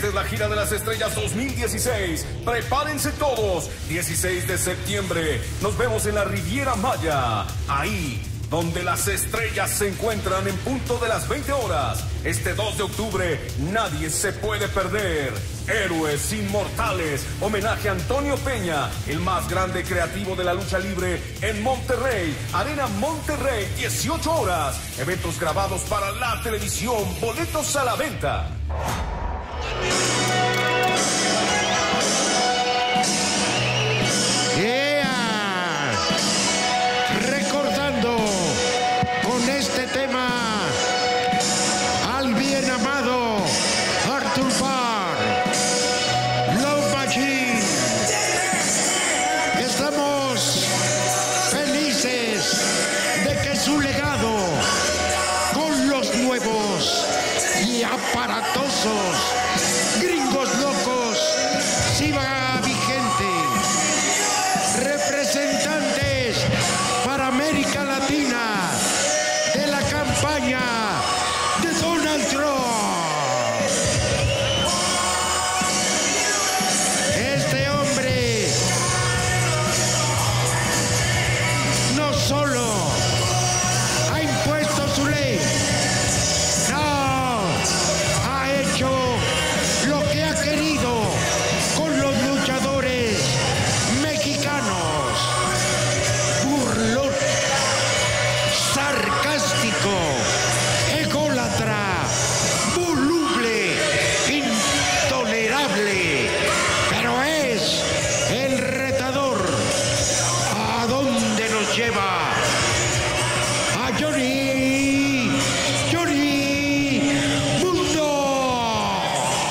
es la gira de las estrellas 2016. Prepárense todos. 16 de septiembre. Nos vemos en la Riviera Maya. Ahí donde las estrellas se encuentran en punto de las 20 horas. Este 2 de octubre, nadie se puede perder. Héroes Inmortales, homenaje a Antonio Peña, el más grande creativo de la lucha libre en Monterrey. Arena Monterrey, 18 horas. Eventos grabados para la televisión, boletos a la venta. Este tema al bien amado Arthur Parr, Love Machine. Estamos felices de que su legado con los nuevos y aparatosos Gringos Locos siga vigente. Representantes para América Latina de la campaña de Donald Trump. Este hombre no solo ha impuesto su ley, no, ha hecho lo que ha querido con los luchadores mexicanos. Burlón, sarcástico, ególatra, voluble, intolerable, pero es el retador. ¿A dónde nos lleva? A Johnny Mundo.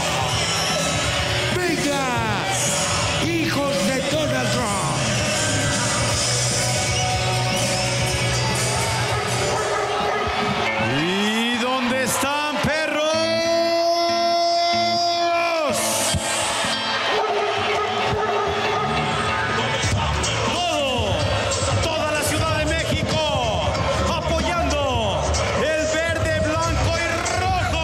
Venga, hijos de Donald Trump. ¿Están, perros? Toda la Ciudad de México apoyando el verde, blanco y rojo.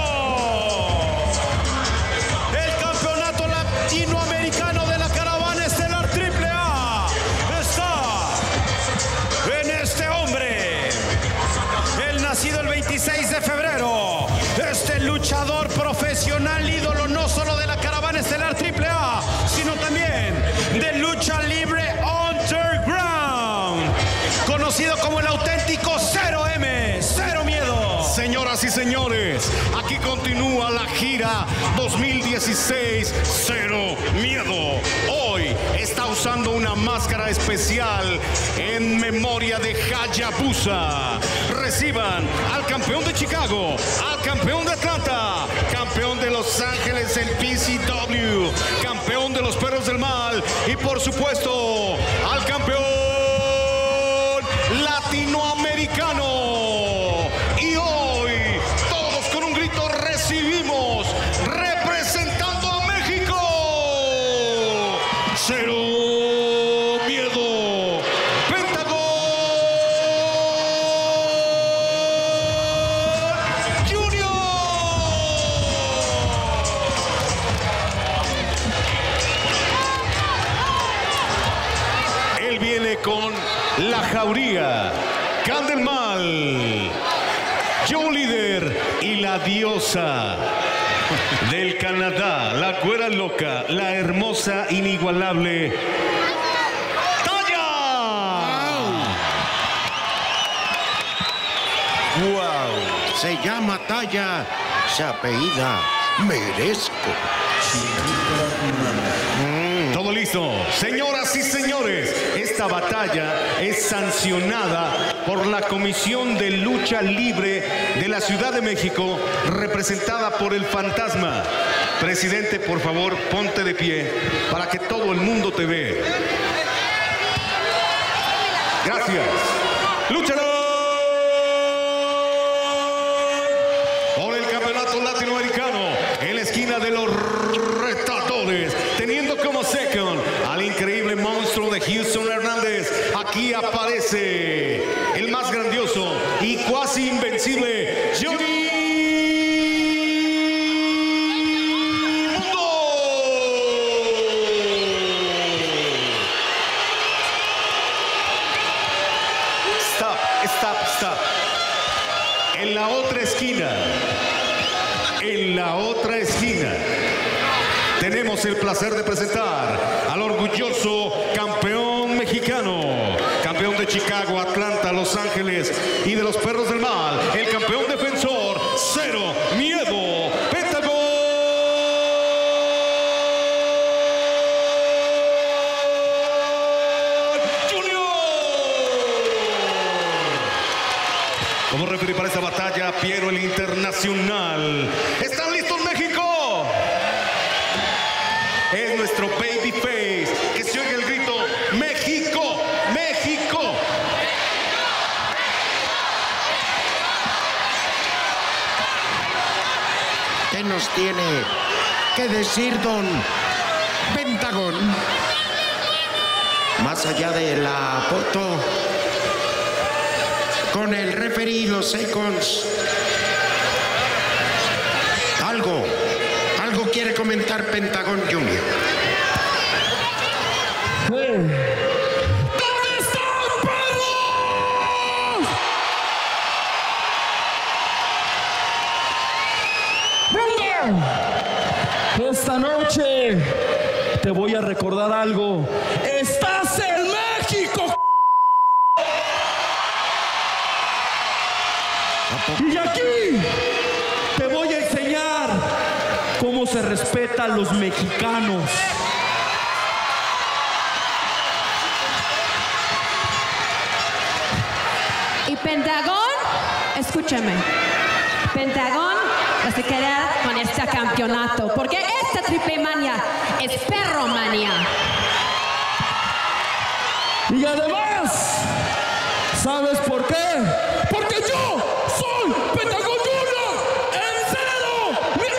El campeonato latinoamericano de la caravana estelar AAA está en este hombre. El nacido el 26 de febrero. Este luchador profesional, ídolo no solo de la caravana estelar AAA, sino también de lucha libre underground, conocido como el auténtico 0M, Cero Miedo. Señoras y señores, aquí continúa la gira 2016 Cero Miedo. Hoy está usando una máscara especial en memoria de Hayabusa. Reciban al campeón de Chicago, al campeón de Atlanta, campeón de Los Ángeles en PCW, campeón de los Perros del Mal y por supuesto al campeón latinoamericano. Y hoy todos con un grito recibimos, representando a México, Cero Miedo, Pentagon Junior. Él viene con La Jauría, Can del Mal, Joe Líder y la Diosa. Del Canadá, la Güera Loca, la hermosa, inigualable Taya. Wow, se llama Taya, se apellida Merezco. Todo listo. Señoras y señores, esta batalla es sancionada por la Comisión de Lucha Libre de la Ciudad de México, representada por el Fantasma. Presidente, por favor, ponte de pie para que todo el mundo te vea. Gracias. ¡Luchador! Por el campeonato latinoamericano, en la esquina de los retadores, teniendo como second al increíble monstruo de Houston Hernández. Aquí aparece el más grandioso y cuasi invencible Johnny Mundo. Stop. En la otra esquina, tenemos el placer de presentar al orgulloso campeón mexicano, campeón de Chicago, Atlanta, Los Ángeles y de los Perros del Mal, el campeón defensor, Cero Miedo, Pentagon Junior. Como referee para esta batalla, Piero el Internacional. ¿Están listos, México? Es nuestro babyface. Que se oiga el grito: ¡México! ¡México! ¿Qué nos tiene que decir don Pentagon? Más allá de la foto con el referee y los seconds, algo quiere comentar Pentagon Junior. ¿Dónde están, perros? ¡Venga! Esta noche te voy a recordar algo. ¡Estás en México! Y aquí te voy a enseñar cómo se respeta a los mexicanos. Y Pentagon, escúchame, Pentagon va a quedar con este campeonato, porque esta triple manía es perromanía. Y además, ¿sabes por qué? Porque yo soy Pentagon Junior, en Cero.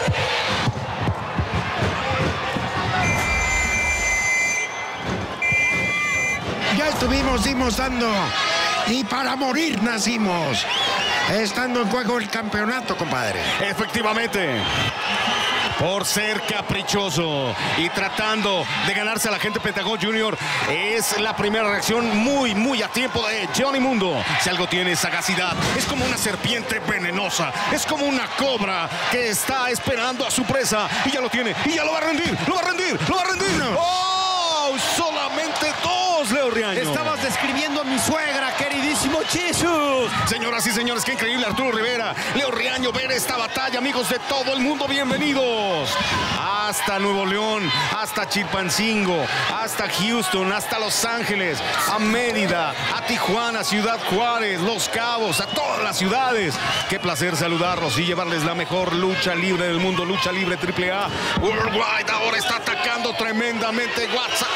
Ya estuvimos dando y para morir nacimos. Estando en juego el campeonato, compadre. Efectivamente. Por ser caprichoso y tratando de ganarse a la gente, Pentagon Junior es la primera reacción muy a tiempo de Johnny Mundo. Si algo tiene, sagacidad. Es como una serpiente venenosa. Es como una cobra que está esperando a su presa. Y ya lo tiene. Y ya lo va a rendir. Lo va a rendir. Lo va a rendir. ¡Oh! Solamente dos, Leo Riaño. Estabas describiendo a mi suegra, queridísimo Jesús. Señoras y señores, qué increíble, Arturo Rivera, Leo Riaño, ver esta batalla, amigos de todo el mundo, bienvenidos. Hasta Nuevo León, hasta Chilpancingo, hasta Houston, hasta Los Ángeles, a Mérida, a Tijuana, Ciudad Juárez, Los Cabos, a todas las ciudades. Qué placer saludarlos y llevarles la mejor lucha libre del mundo, lucha libre AAA Worldwide. Ahora está atacando tremendamente WhatsApp.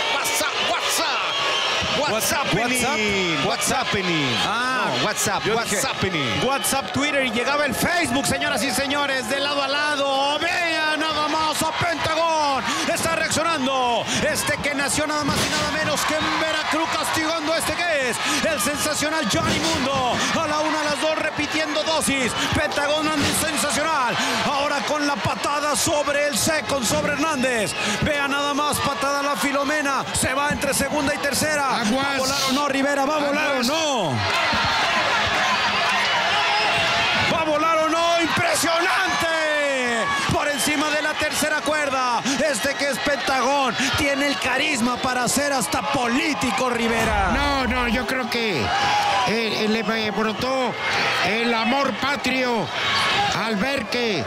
What's happening? What's happening? No, WhatsApp. WhatsApp, Twitter, y llegaba el Facebook, señoras y señores, de lado a lado. Vean nada más a Pentagon. Está reaccionando. Que nació nada más y nada menos que en Veracruz, castigando que es el sensacional Johnny Mundo. A la una, a las dos, repitiendo dosis. Pentagon anda sensacional. Ahora con la patada sobre el second, sobre Hernández. Vean nada más, patada a la Filomena. Se va entre segunda y tercera. Aguas. ¿Va a volar o no, Rivera? ¿Va a volar o no? ¿Va a volar o no? ¡Impresionante! Por encima de la tercera cuerda. Que es Pentagon. Tiene el carisma para ser hasta político, Rivera. No, yo creo que le brotó el amor patrio al ver que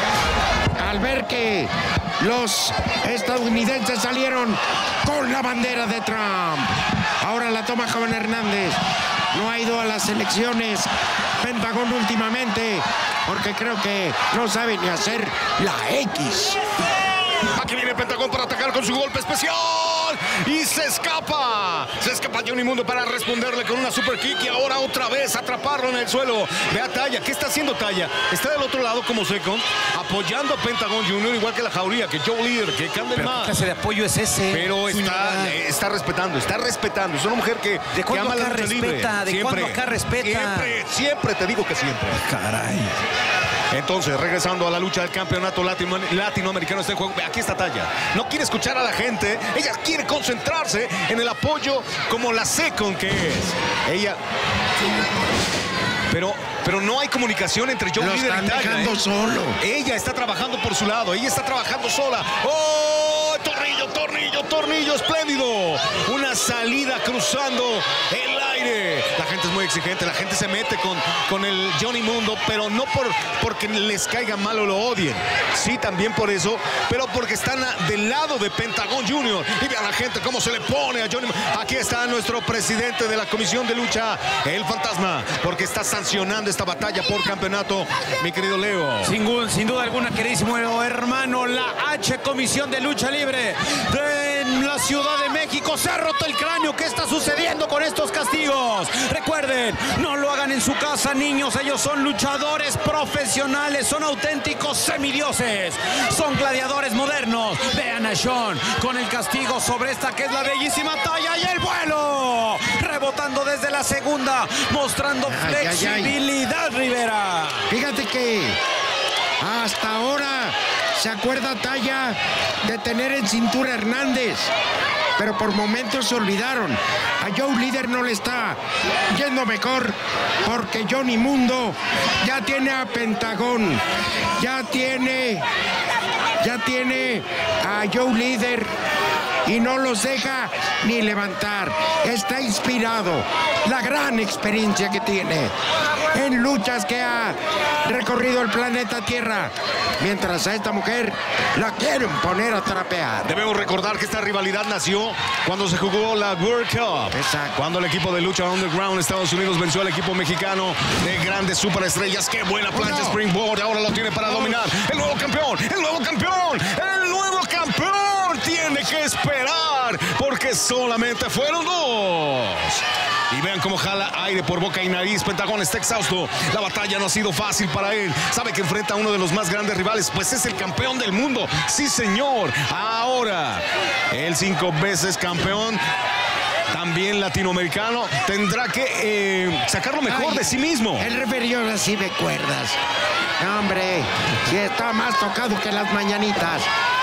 los estadounidenses salieron con la bandera de Trump. Ahora la toma joven Hernández. No ha ido a las elecciones Pentagon últimamente porque creo que no sabe ni hacer la X. Aquí viene Pentagon para atacar con su golpe especial. Y se escapa Johnny Mundo para responderle con una super kick. Y ahora otra vez atraparlo en el suelo. Ve a Talla. ¿Qué está haciendo Talla? Está del otro lado como second, apoyando a Pentagon Junior, igual que la Jauría, que Joe Leader, que Camden más. ¿Qué clase de apoyo es ese? Pero está respetando. Es una mujer que ama la lucha libre. ¿De cuándo acá respeta? Siempre te digo que siempre. Caray. Entonces, regresando a la lucha del campeonato latinoamericano, este juego, aquí está Talla. No quiere escuchar a la gente, ella quiere concentrarse en el apoyo como la second que es. Ella pero no hay comunicación entre Joe Líder y Taya. Dejando solo. Ella está trabajando por su lado, ella está trabajando sola. ¡Oh! Tornillo, espléndido. Una salida cruzando el aire. La gente es muy exigente, la gente se mete con el Johnny Mundo, pero no porque les caiga mal o lo odien. Sí, también por eso, pero porque están del lado de Pentagon Junior. Y vean la gente cómo se le pone a Johnny. Aquí está nuestro presidente de la Comisión de Lucha, el Fantasma, porque está sancionando esta batalla por campeonato, mi querido Leo. Sin duda alguna, queridísimo hermano, la H Comisión de Lucha Libre de la Ciudad de México se ha roto el cráneo. ¿Qué está sucediendo con estos castigos? Recuerden, no lo hagan en su casa, niños. Ellos son luchadores profesionales, son auténticos semidioses, son gladiadores modernos. Vean a Sean con el castigo sobre esta que es la bellísima Taya, y el vuelo rebotando desde la segunda, mostrando flexibilidad, Rivera. Fíjate que hasta ahora se acuerda Taya de tener en cintura a Hernández, pero por momentos se olvidaron. A Joe Líder no le está yendo mejor porque Johnny Mundo ya tiene a Pentagón, ya tiene a Joe Líder y no los deja ni levantar. Está inspirado, la gran experiencia que tiene en luchas que ha recorrido el planeta Tierra, mientras a esta mujer la quieren poner a trapear. Debemos recordar que esta rivalidad nació cuando se jugó la World Cup. Exacto. Cuando el equipo de lucha Underground Estados Unidos venció al equipo mexicano de grandes superestrellas. ¡Qué buena plancha Springboard! Ahora lo tiene para dominar. ¡El nuevo campeón! ¡El nuevo campeón! ¡El nuevo campeón! Tiene que esperar porque solamente fueron dos. Y vean cómo jala aire por boca y nariz. Pentagón está exhausto. La batalla no ha sido fácil para él. Sabe que enfrenta a uno de los más grandes rivales, pues es el campeón del mundo. Sí, señor. Ahora, el 5 veces campeón, también latinoamericano, tendrá que sacar lo mejor de sí mismo. El referido así me cuerdas. No, hombre, si está más tocado que las mañanitas.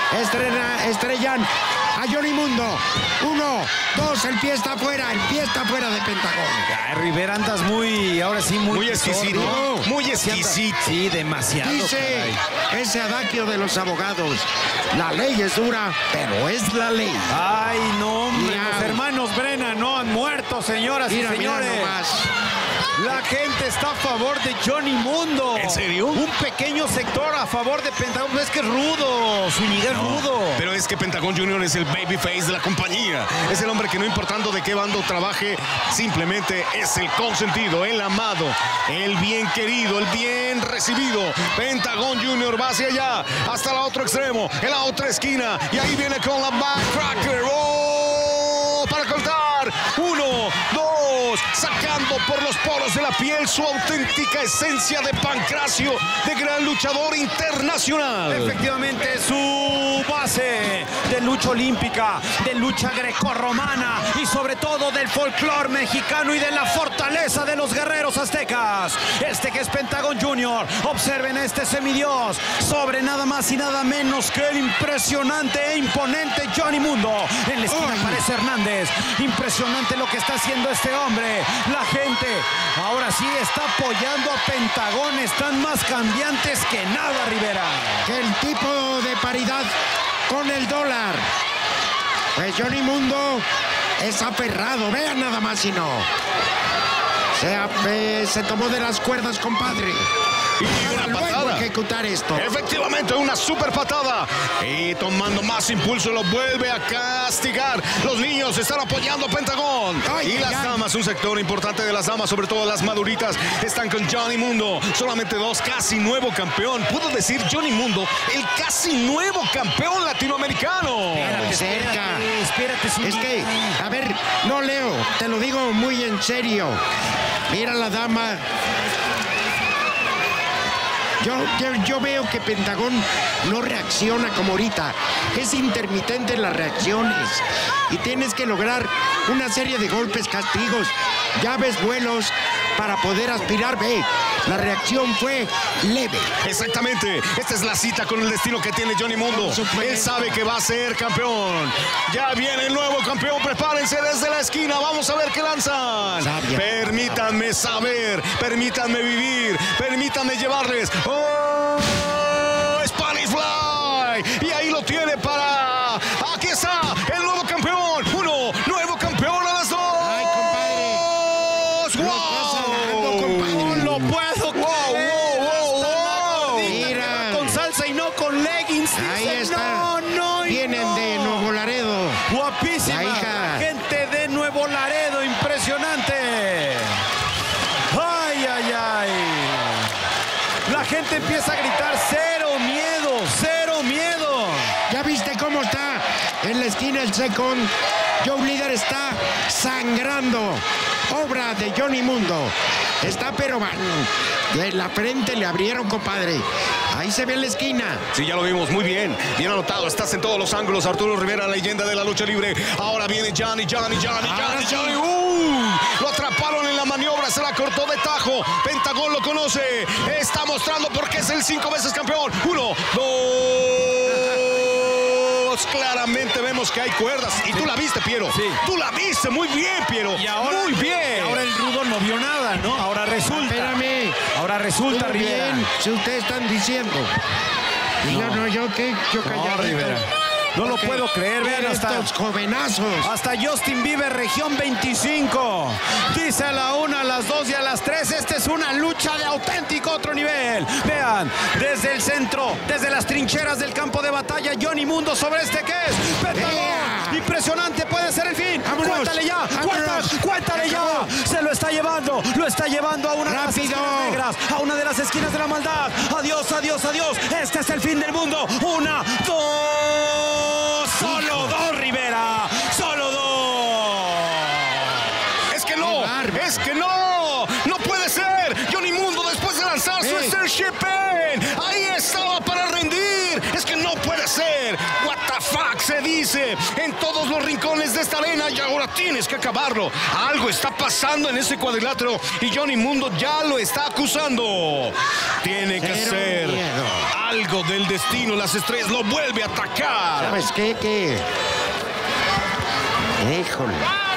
Estrellan a Johnny Mundo. 1, 2, el pie está afuera de Pentagón. Ay, Rivera, andas muy exquisito. ¿no? Muy exquisito. Sí, demasiado. Dice ese adagio de los abogados: la ley es dura, pero es la ley. Ay, no, hombre, los hermanos Brenna no han muerto, señoras y señores. Mira nomás. La gente está a favor de Johnny Mundo. ¿En serio? Un pequeño sector a favor de Pentagón. Es que es rudo, Zúñiga es rudo. Pero es que Pentagón Jr. es el babyface de la compañía. Es el hombre que no importando de qué bando trabaje, simplemente es el consentido, el amado, el bien querido, el bien recibido. Pentagón Jr. va hacia allá, hasta el otro extremo, en la otra esquina. Y ahí viene con la backcracker. ¡Oh! Para cortar. 1, 2, sacando por los poros de la piel su auténtica esencia de pancracio, de gran luchador internacional. Efectivamente, su base de lucha olímpica, de lucha grecorromana y sobre todo del folclore mexicano y de la fortaleza de los guerreros aztecas. Este que es Pentagón Jr. Observen este semidios sobre nada más y nada menos que el impresionante e imponente Johnny Mundo. En la esquina aparece Hernández. Impresionante lo que está haciendo este hombre. La gente ahora sí está apoyando a Pentagón. Están más cambiantes que nada, Rivera. Que el tipo de paridad con el dólar. Pues Johnny Mundo es aferrado. Vean nada más si no. Se tomó de las cuerdas, compadre. Y una patada. Luego ejecutar esto. Efectivamente, una super patada. Y tomando más impulso lo vuelve a castigar. Los niños están apoyando a Pentagón. Y las damas, un sector importante de las damas, sobre todo las maduritas, están con Johnny Mundo. Solamente dos, casi nuevo campeón. Puedo decir Johnny Mundo, el casi nuevo campeón latinoamericano. Espérate. Es que, a ver, no, Leo, te lo digo muy en serio. Mira la dama. Yo veo que Pentagón no reacciona como ahorita. Es intermitente en las reacciones. Y tienes que lograr una serie de golpes, castigos, llaves, vuelos, para poder aspirar. Ve, la reacción fue leve. Exactamente. Esta es la cita con el destino que tiene Johnny Mundo. Él sabe que va a ser campeón. Ya viene el nuevo campeón. Prepárense desde la esquina. Vamos a ver qué lanzan. Sabia. Permítanme saber. Permítanme vivir. Permítanme llevarles. ¡Oh! Spanish Fly. Y ahí lo tiene para... Aquí está el nuevo campeón. Uno, nuevo campeón a las dos. Ay, compadre. No lo puedo creer. Mira. Con salsa y no con leggings. Ahí Dicen, está. No, Vienen de Nuevo Laredo. Guapísima. La hija. Gente de Nuevo Laredo. Impresionante. Ay, ay, ay. La gente empieza a gritar cero miedo, cero miedo. ¿Ya viste cómo está en la esquina el second? Joe Líder está sangrando. Obra de Johnny Mundo. Está pero de la frente le abrieron, compadre. Ahí se ve en la esquina. Sí, ya lo vimos, muy bien. Bien anotado, estás en todos los ángulos. Arturo Rivera, leyenda de la lucha libre. Ahora viene Johnny. Lo atraparon en la maniobra, se la cortó de tajo. Pentagón lo conoce. Está mostrando por qué es el 5 veces campeón. 1, 2. Claramente vemos que hay cuerdas. Y tú la viste, Piero. Sí. Tú la viste muy bien, Piero. Y ahora, muy bien. Ahora el rudo no vio nada, ¿no? Ahora resulta. Espérame. Ahora resulta, Muy Rivera. bien, si ustedes están diciendo. Yo calladito. No, Rivera. No lo puedo creer, vean hasta... Estos jovenazos. Hasta Justin Bieber, región 25. Dice a la 1, a las 2 y a las 3. Esta es una lucha de auténtico otro nivel. Vean, desde el centro, desde las trincheras del campo de batalla, Johnny Mundo sobre este que es Pentagón. Impresionante, puede ser el fin. Vámonos, Cuéntale ya, vámonos. cuéntale ya. Se lo está llevando a una de las Rápido. esquinas negras, a una de las esquinas de la maldad. Adiós, adiós, adiós. Este es el fin del mundo. 1, 2. Solo 2, Rivera. Solo 2. Es que no. No puede ser. Johnny Mundo después de lanzar su Starship Pain. Ahí estaba para rendir. Es que no puede ser. What the fuck se dice en todos los rincones de esta arena y ahora tienes que acabarlo. Algo está pasando en ese cuadrilátero y Johnny Mundo ya lo está acusando. Tiene que Cero ser miedo. algo del destino. Las estrellas lo vuelve a atacar. ¿Sabes qué? Híjole.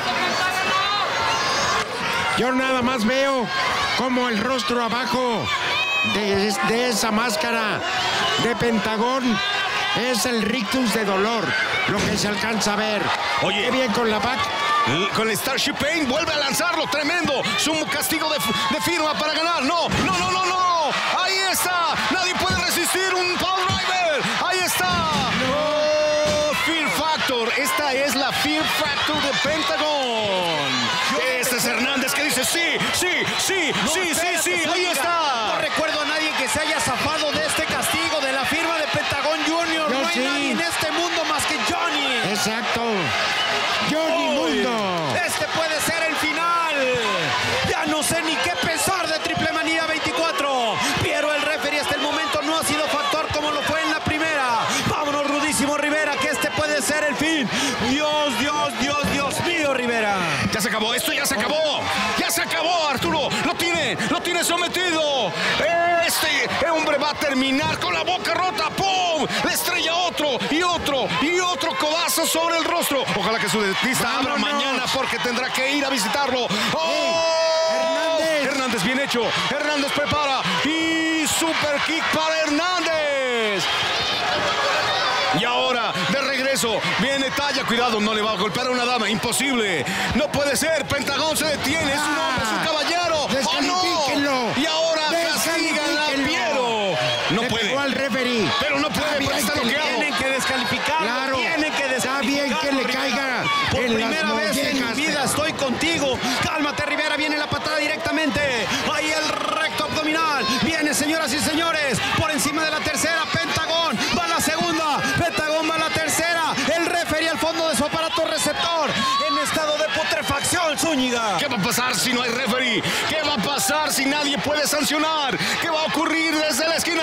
Yo nada más veo como el rostro abajo de esa máscara de Pentagón es el rictus de dolor, lo que se alcanza a ver. Oye. Qué bien con la back. Con el Starship Pain vuelve a lanzarlo, tremendo. Su castigo de firma para ganar. No. Ahí está. Nadie puede resistir un Power Driver. Ahí está. No. Fear Factor. Esta es la Fear Factor de Pentagón. Este es Hernández que dice sí. Ahí está. No recuerdo a nadie que se haya zafado de este castigo de la firma de Pentagón Junior. Yo No hay sí. nadie en este mundo más que Johnny. Exacto. Johnny Mundo. Este puede ser el final. Ya no sé ni qué pensar de Triple Manía 24. Pero el referee hasta el momento no ha sido factor como lo fue en la primera. Vámonos, Rudísimo Rivera, que este puede ser el fin. Dios mío, Rivera. Ya se acabó, esto ya se acabó. Ya se acabó, Arturo. Lo tiene sometido. Este hombre va a terminar con la boca rota. ¡Pum! Le estrella otro codazo sobre el rostro. Ojalá que su dentista abra mañana porque tendrá que ir a visitarlo. ¡Oh! Hernández, bien hecho. Hernández prepara. Y super kick para Hernández. Y ahora, de regreso, viene Talla. Cuidado, no le va a golpear a una dama. Imposible. No puede ser. Pentagón se detiene. Es un hombre, es un caballero. Descalifíquenlo. ¡Oh, no! Y ahora castigan a Piero. No Le puede. pegó al referee. Pero no puede, porque está bloqueado. Tienen que descalificarlo. Claro. Tienen que Está bien que le Rivera. caiga Por en las primera vez en mi mollejas. vida estoy contigo. Cálmate, Rivera. Viene la patada directamente. Ahí el recto abdominal. Viene, señoras y señores. Por encima de la tercera. Pentagón va a la segunda. Pentagón va a la tercera. El referee al fondo de su aparato receptor. En estado de putrefacción, Zúñiga. ¿Qué va a pasar si no hay referee? ¿Qué va a pasar si nadie puede sancionar? ¿Qué va a ocurrir desde la esquina?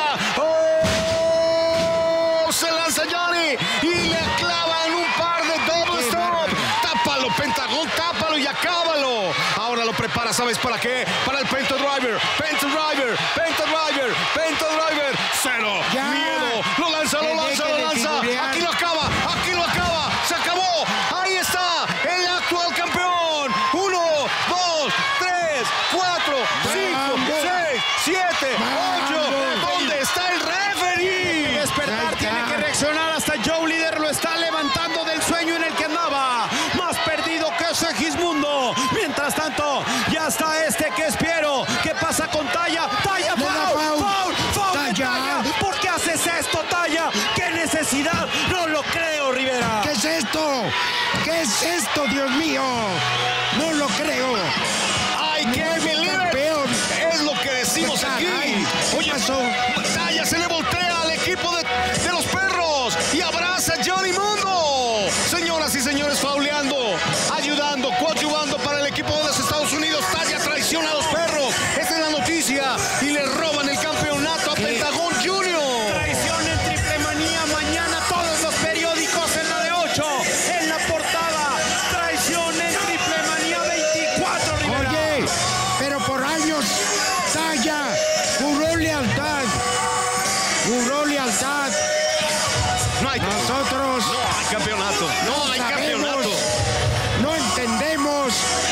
¡Oh! Se lanza Johnny y le clavan un par de double stop. Tápalo, Pentagón, tápalo y acábalo. Ahora lo prepara, ¿sabes para qué? Para el Penta Driver. Penta Driver, Penta Driver, Penta Driver. Cero Ya. miedo. Lo lanza, lo lanza, lo lanza. Aquí lo acaba, aquí lo acaba. Se acabó. Ahí está el actual campeón. 1, 2, 3, 4, 5, 6, 7, 8. ¿Dónde está el referee? Despertar, tiene que reaccionar. Hasta Joe Líder lo está levantando del sueño en el que andaba. Más perdido que Segismundo. Mientras tanto, ya está este que es Piero. ¿Qué pasa con Talla? Talla, foul. Talla. ¿Por qué haces esto, Talla? ¿Qué necesidad? No lo creo, Rivera. ¿Qué es esto? ¿Qué es esto, Dios mío? No lo creo. ¡Ay, qué believe! Campeón. Es lo que decimos aquí. Ay, ¿qué Oye, pasó? Talla se le voltea al equipo de los perros y abraza a Johnny Mundo. Señoras y señores, fauleando, ayudando, coadyuvando para el equipo de los Estados Unidos. Talla traiciona a los perros. Esta es la noticia y le roban el campeonato a Pentagón Junior. Traición en Triple Manía. Mañana todos los periódicos en la de 8. En la portada. Traición en Triple Manía 24, Rivera. Oye, pero por años Talla juró lealtad. Juró lealtad. No hay Nosotros campeonato. No hay sabemos, campeonato. no entendemos.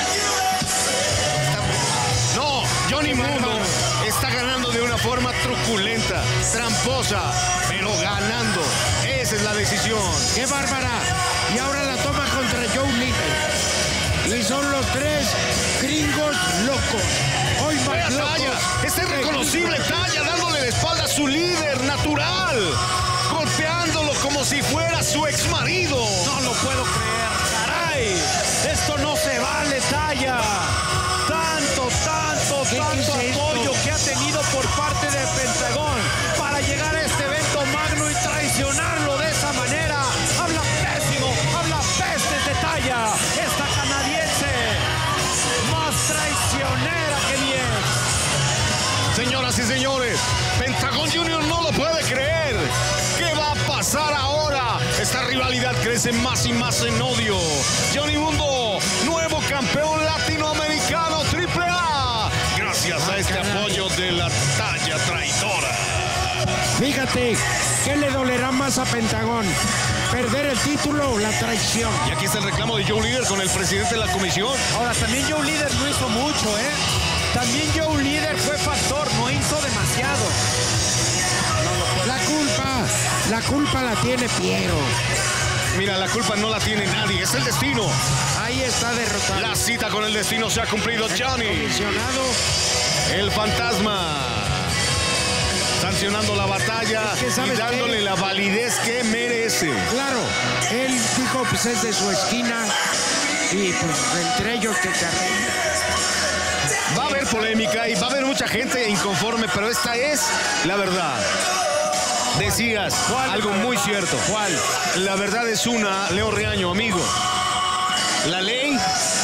No, Johnny Mundo está ganando de una forma truculenta, tramposa, pero ganando. Esa es la decisión. ¡Qué bárbara! Y ahora la toma contra Joe Líder. Y son los 3 gringos locos. Hoy Vea más Talla, locos. este es reconocible Talla dándole la espalda a su líder natural, golpeándolo como si fuera su ex marido. No lo puedo creer, caray. Esto no se vale, Talla. Tanto ¿Qué es esto? apoyo que ha tenido por parte de Pentagón para llegar a este evento magno y traicionarlo de esa manera. Habla pésimo, habla pestes de Talla. Esta canadiense, más traicionera que mi ex. Señoras y señores, Pentagón Junior no lo puede creer. ¿Qué va a pasar ahora? Esta rivalidad crece más y más en odio. Johnny Mundo, nuevo campeón latinoamericano AAA. Gracias a este apoyo de la Talla traidora. Fíjate, ¿qué le dolerá más a Pentagón? ¿Perder el título o la traición? Y aquí está el reclamo de Joe Líder con el presidente de la comisión. Ahora, también Joe Líder no hizo mucho, ¿eh? También Joe Líder fue factor, no hizo demasiado. La culpa la tiene Piero. Mira, la culpa no la tiene nadie, es el destino. Ahí está derrotado. La cita con el destino se ha cumplido, Johnny. Comisionado. El fantasma. Sancionando la batalla Es que, y ¿sabes dándole qué? la validez que merece. Claro, él dijo pues es de su esquina y pues entre ellos que carrera. Va a haber polémica y va a haber mucha gente inconforme, pero esta es la verdad. Decías algo muy cierto. ¿Cuál? La verdad es una, Leo Reaño, amigo. La ley,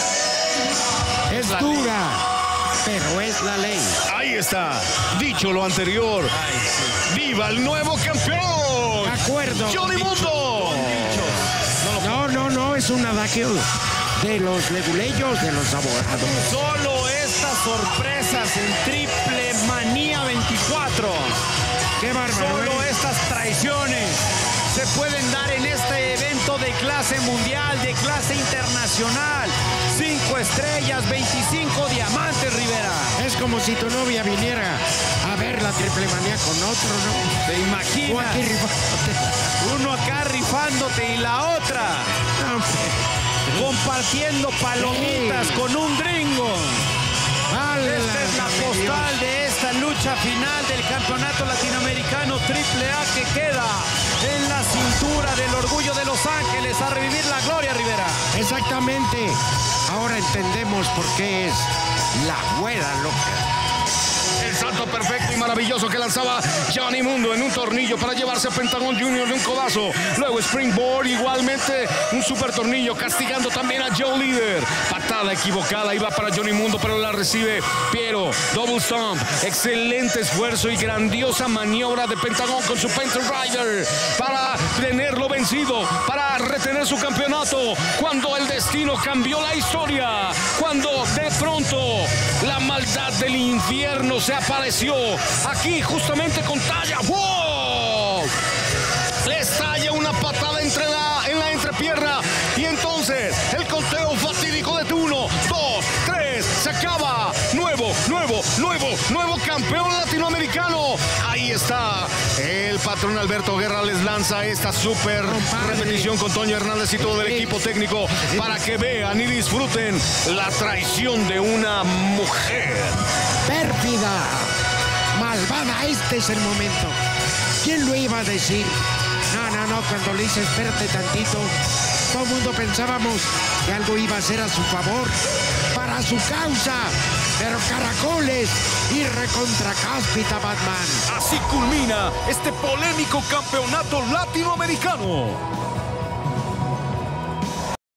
Es dura, pero es la ley. ahí está. Dicho lo anterior, ¡viva el nuevo campeón! De acuerdo. ¡Johnny Mundo! No, es un adagio de los leguleyos, de los abogados. Solo estas sorpresas en Triple Manía 24. Qué bárbaro. Solo estas traiciones se pueden dar en este evento de clase mundial, de clase internacional. 5 estrellas, 25 diamantes, Rivera. Es como si tu novia viniera a ver la Triple Manía con otro, ¿no? ¿Te Tú imaginas? aquí rifándote. Uno acá rifándote y la otra No, compartiendo palomitas con un gringo. Esta es la postal de esta lucha final del Campeonato Latinoamericano AAA que queda en la cintura del Orgullo de Los Ángeles a revivir la gloria, Rivera. Exactamente. Ahora entendemos por qué es la güera loca. El movimiento perfecto y maravilloso que lanzaba Johnny Mundo en un tornillo para llevarse a Pentagon Jr. de un codazo. Luego Springboard, igualmente un super tornillo, castigando también a Joe Líder. Patada equivocada, iba para Johnny Mundo, pero la recibe Piero. Double Stomp, excelente esfuerzo y grandiosa maniobra de Pentagon con su Panther Rider para tenerlo vencido, para retener su campeonato. Cuando el destino cambió la historia, cuando de pronto la maldad del infierno se apareció aquí justamente con Taya. ¡Wow! Le estalla una patada en la entrepierna y entonces el conteo fatídico de 1, 2, 3, se acaba. Nuevo campeón latinoamericano. Ahí está el patrón Alberto Guerra, les lanza esta super repetición con Toño Hernández y todo el equipo técnico para que vean y disfruten la traición de una mujer. Pérfida, malvada, este es el momento. ¿Quién lo iba a decir? No, cuando le hice espérate tantito, todo el mundo pensábamos que algo iba a ser a su favor, para su causa, pero caracoles y recontra cáspita Batman. Así culmina este polémico campeonato latinoamericano.